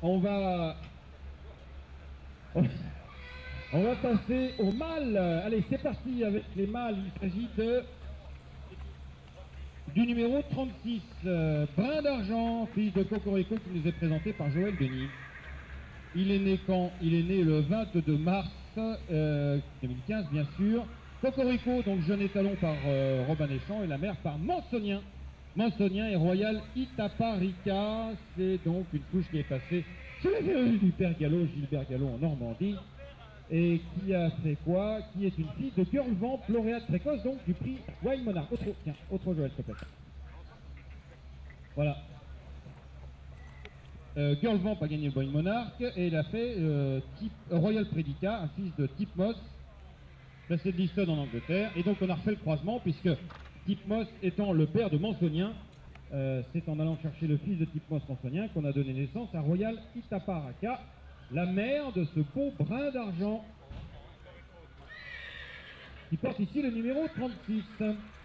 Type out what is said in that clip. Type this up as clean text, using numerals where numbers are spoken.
On va... On va passer au mâle. Allez, c'est parti avec les mâles. Il s'agit du numéro 36, Brin d'Argent, fils de Cocorico, qui nous est présenté par Joël Denis. Il est né quand? Il est né le 22 mars 2015, bien sûr. Cocorico, donc jeune étalon par Robin Deschamps, et la mère par Mansonien. Mansonien et Royal Itaparica. C'est donc une couche qui est passée sur les verrues du père Gallo, Gilbert Gallo en Normandie. Et qui a fait quoi? Qui est une fille de Girl Vamp, lauréate précoce donc du prix Wild Monarch. Tiens, autre Joël, s'il te plaît. Voilà. Girl Vamp a gagné le Wild Monarch et il a fait Royal Predica, un fils de Tip-Moss, placé de Liston en Angleterre. Et donc on a refait le croisement puisque Tip-Moss étant le père de Mansonien, c'est en allant chercher le fils de Tip-Moss Mansonien qu'on a donné naissance à Royal Itaparica, la mère de ce beau Brin d'Argent, qui porte ici le numéro 36.